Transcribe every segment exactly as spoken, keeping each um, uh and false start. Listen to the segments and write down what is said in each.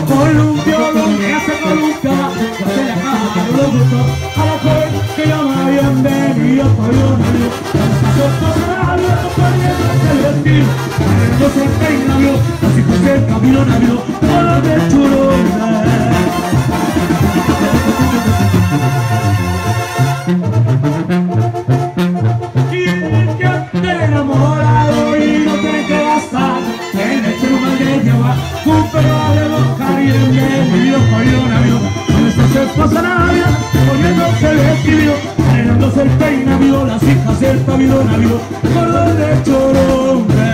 Ponle un violón que hace coluca, que hace la caja de los gustos. A la joven que llama bienvenida por un amigo. Su esposa navio, poniéndose el vestido, poniéndose el peinavio, así que el camino navio, color de churumbe. Y que te enamorado y no te que gastar, en el churumbe que lleva un perro de boca y en el video por un amigo. Su esposa navio, poniéndose el vestido, arenándose el peinavio, las hijas del pabilo navio, color de churumbe.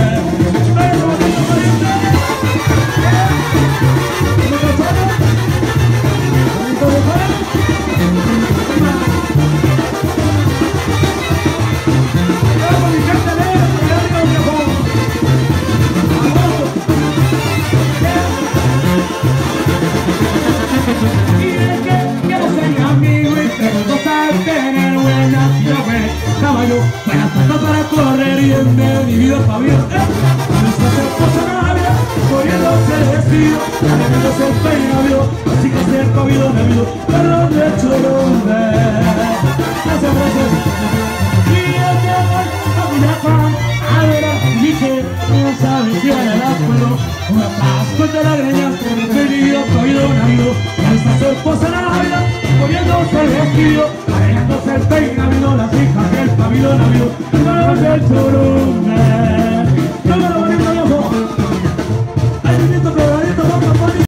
Buena pata para correr y en mi vida pabilo. Nuestra esposa navia, poniéndose el vestido, arenándose el peinavio, así que hace el pabilo navio, color de churumbe. Gracias, gracias. Y el que va a mirar pan, a ver a dije, no sabe si ahora la puedo. Una pascua de la greña, venido pabilo navio. Nuestra esposa navia, poniéndose el vestido, arenándose el peinavio, las hijas del pabilo navio, color de churumbe. ¡Tómalo bonito, viejo! ¡Ay, bonito!